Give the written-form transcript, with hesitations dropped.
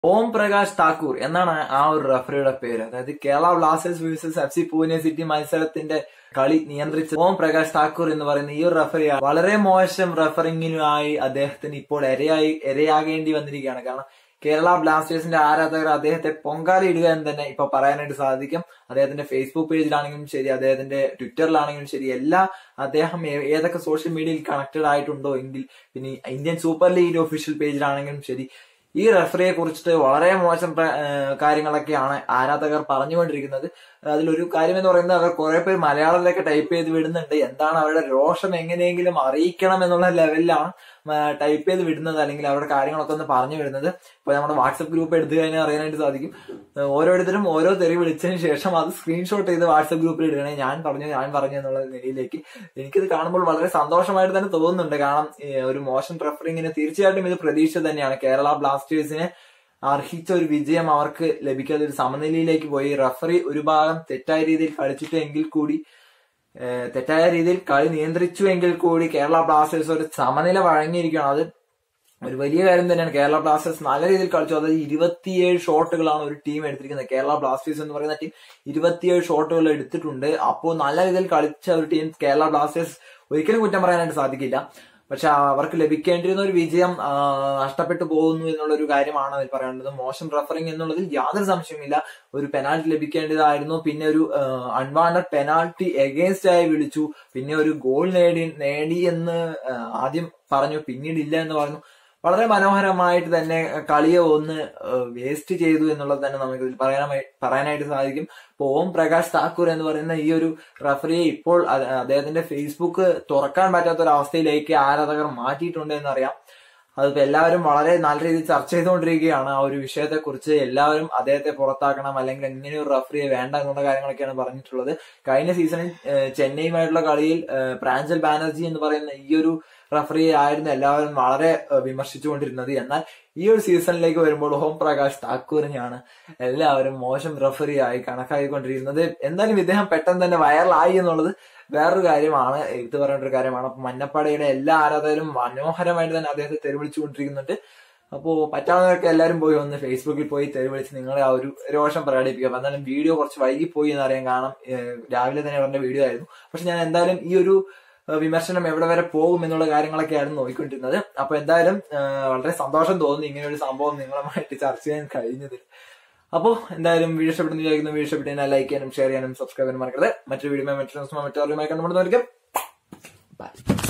ഓം പ്രകാശ് താക്കൂർ എന്നാണ് ആ ഒരു റഫറിയുടെ പേര്. അതായത് Kerala blasters versus FC Pune city മത്സരത്തിന്റെ കളി നിയന്ത്രിച്ച ഓം പ്രകാശ് താക്കൂർ എന്ന് പറയുന്ന ഈ ഒരു റഫറി വളരെ മോശം റഫറിങ്ങിനുമായി അദ്ദേഹത്തിന് ഇപ്പോൾ ഇരയാകേണ്ടി വന്നിരിക്കുകയാണ്. കാരണം കേരള ബ്ലാസ്റ്റേഴ്സിന്റെ ആരാധകർ അദ്ദേഹത്തെ പൊങ്കാലയിടുക എന്ന് തന്നെ ഇപ്പൊ പറയാനായിട്ട് സാധിക്കും. അദ്ദേഹത്തിന്റെ ഫേസ്ബുക്ക് പേജിലാണെങ്കിലും ശരി, അദ്ദേഹത്തിന്റെ ട്വിറ്ററിലാണെങ്കിലും ശരി, അദ്ദേഹം ഏതൊക്കെ സോഷ്യൽ മീഡിയയിൽ കണക്റ്റഡ് ആയിട്ടുണ്ടോ എങ്കിൽ, പിന്നെ ഇന്ത്യൻ സൂപ്പർ ലീഗ് ഒഫീഷ്യൽ പേജിലാണെങ്കിലും ശരി, ഈ റഫറിയെ കുറിച്ചിട്ട് വളരെ മോശം കാര്യങ്ങളൊക്കെയാണ് ആരാധകർ പറഞ്ഞുകൊണ്ടിരിക്കുന്നത്. അതിലൊരു കാര്യം എന്ന് പറയുന്നത്, അവർ കുറെ പേര് മലയാളത്തിലൊക്കെ ടൈപ്പ് ചെയ്ത് വിടുന്നുണ്ട്. എന്താണ് അവരുടെ രോഷം എങ്ങനെയെങ്കിലും അറിയിക്കണം എന്നുള്ള ലെവലിലാണ് ടൈപ്പ് ചെയ്ത് വിടുന്നത്, അല്ലെങ്കിൽ അവരുടെ കാര്യങ്ങളൊക്കെ ഒന്ന് പറഞ്ഞു വിടുന്നത്. ഇപ്പൊ നമ്മുടെ വാട്സപ്പ് ഗ്രൂപ്പ് എടുത്തു കഴിഞ്ഞാൽ അറിയാനായിട്ട് സാധിക്കും. ഓരോരുത്തരും ഓരോ തെറി വിളിച്ചതിന് ശേഷം അത് സ്ക്രീൻഷോട്ട് ചെയ്ത് വാട്സപ്പ് ഗ്രൂപ്പിൽ ഇടുകയാണെങ്കിൽ ഞാൻ പറഞ്ഞു എന്നുള്ള നിലയിലേക്ക് എനിക്കിത് കാണുമ്പോൾ വളരെ സന്തോഷമായിട്ട് തന്നെ തോന്നുന്നുണ്ട്. കാരണം ഒരു മോശം റഫറിങ്ങിന് തീർച്ചയായിട്ടും ഇത് പ്രതീക്ഷ തന്നെയാണ്. കേരള ബ്ലാസ്റ്റേഴ്സിന് അർഹിച്ച ഒരു വിജയം അവർക്ക് ലഭിക്കാതെ ഒരു സമനിലയിലേക്ക് പോയി. റഫറി ഒരു ഭാഗം തെറ്റായ രീതിയിൽ കളി നിയന്ത്രിച്ചു എങ്കിൽ കൂടി കേരള ബ്ലാസ്റ്റേഴ്സ് ഒരു സമനില വഴങ്ങിയിരിക്കുകയാണ്. അത് ഒരു വലിയ കാര്യം തന്നെയാണ്. കേരള ബ്ലാസ്റ്റേഴ്സ് നല്ല രീതിയിൽ കളിച്ചു. അതായത് 27 ഷോട്ടുകളാണ് ഒരു ടീം എടുത്തിരിക്കുന്നത്. കേരള ബ്ലാസ്റ്റേഴ്സ് എന്ന് പറയുന്ന ടീം 27 ഷോട്ടുകൾ എടുത്തിട്ടുണ്ട്. അപ്പോൾ നല്ല രീതിയിൽ കളിച്ച ഒരു ടീം കേരള ബ്ലാസ്റ്റേഴ്സ് ഒരിക്കലും കുറ്റം പറയാനായിട്ട് സാധിക്കില്ല. പക്ഷെ അവർക്ക് ലഭിക്കേണ്ടിരുന്ന ഒരു വിജയം നഷ്ടപ്പെട്ടു പോകുന്നു എന്നുള്ള ഒരു കാര്യമാണ് അതിൽ പറയാനുള്ളത്. മോശം റഫറിംഗ് എന്നുള്ളതിൽ യാതൊരു സംശയമില്ല. ഒരു പെനാൽറ്റി ലഭിക്കേണ്ടതായിരുന്നു. പിന്നെ ഒരു അൺവാണ്ടഡ് പെനാൽറ്റി എഗെയിൻസ്റ്റ് ആയി വിളിച്ചു. പിന്നെ ഒരു ഗോൾ നേടി എന്ന് ആദ്യം പറഞ്ഞു, പിന്നീട് ഇല്ല എന്ന് പറഞ്ഞു. വളരെ മനോഹരമായിട്ട് തന്നെ കളിയെ ഒന്ന് വേസ്റ്റ് ചെയ്തു എന്നുള്ളത് തന്നെ നമുക്ക് ഇതിൽ പറയാനായിട്ട് സാധിക്കും. ഇപ്പൊ ഓം പ്രകാശ് താക്കൂർ എന്ന് പറയുന്ന ഈ ഒരു റഫറിയെ ഇപ്പോൾ അദ്ദേഹത്തിന്റെ ഫേസ്ബുക്ക് തുറക്കാൻ പറ്റാത്ത ഒരു അവസ്ഥയിലേക്ക് ആരാധകർ മാറ്റിയിട്ടുണ്ട് എന്നറിയാം. അതിപ്പോ എല്ലാവരും വളരെ നല്ല രീതിയിൽ ചർച്ച ചെയ്തുകൊണ്ടിരിക്കുകയാണ് ആ ഒരു വിഷയത്തെ കുറിച്ച്. എല്ലാവരും അദ്ദേഹത്തെ പുറത്താക്കണം, അല്ലെങ്കിൽ ഇങ്ങനെ ഒരു റഫറിയെ വേണ്ട എന്നുള്ള കാര്യങ്ങളൊക്കെയാണ് പറഞ്ഞിട്ടുള്ളത്. കഴിഞ്ഞ സീസണിൽ ചെന്നൈയുമായിട്ടുള്ള കളിയിൽ പ്രാഞ്ചൽ ബാനർജി എന്ന് പറയുന്ന ഈ ഒരു റഫറിയെ ആയിരുന്നു എല്ലാവരും വളരെ വിമർശിച്ചുകൊണ്ടിരുന്നത്. എന്നാൽ ഈ ഒരു സീസണിലേക്ക് വരുമ്പോൾ ഓം പ്രകാശ് താക്കൂറിനെയാണ് എല്ലാവരും മോശം റഫറിയായി കണക്കാക്കിക്കൊണ്ടിരിക്കുന്നത്. എന്തായാലും ഇദ്ദേഹം പെട്ടെന്ന് തന്നെ വൈറലായി എന്നുള്ളത് വേറൊരു കാര്യമാണ്, എടുത്തു പറയേണ്ട ഒരു കാര്യമാണ്. അപ്പൊ മഞ്ഞപ്പാടയുടെ എല്ലാ ആരാധകരും മനോഹരമായിട്ട് തന്നെ അദ്ദേഹത്തെ തെരുവിളിച്ചുകൊണ്ടിരിക്കുന്നുണ്ട്. അപ്പോ പറ്റാവുന്നവർക്ക് എല്ലാവരും പോയി ഒന്ന് ഫേസ്ബുക്കിൽ പോയി തെരുവിളിച്ച് നിങ്ങളെ ആ ഒരു രോഷം പ്രകടിപ്പിക്കുക. അപ്പൊ എന്തായാലും വീഡിയോ കുറച്ച് വൈകിപ്പോയി എന്നറിയാൻ, കാരണം രാവിലെ തന്നെ അവരുടെ വീഡിയോ ആയിരുന്നു. പക്ഷെ ഞാൻ എന്തായാലും ഈ ഒരു വിമർശനം എവിടെ വരെ പോകും എന്നുള്ള കാര്യങ്ങളൊക്കെയാണ് നോക്കിക്കൊണ്ടിരുന്നത്. അപ്പൊ എന്തായാലും വളരെ സന്തോഷം തോന്നി ഇങ്ങനെ ഒരു സംഭവം നിങ്ങളുമായിട്ട് ചർച്ച ചെയ്യാൻ കഴിഞ്ഞതിൽ. അപ്പോൾ എന്തായാലും വീഡിയോ ഇഷ്ടപ്പെടുന്ന വിചാരിക്കുന്നു. വീഡിയോ ഇഷ്ടപ്പെട്ടതിനാൽ ലൈക്ക് ചെയ്യാനും ഷെയർ ചെയ്യാനും സബ്സ്ക്രൈബ് ചെയ്യാനും മറക്കരുത്. മറ്റൊരു വീഡിയോ മറ്റൊരു കണ്ടുമുട്ടുന്നതായിരിക്കും. ബൈ.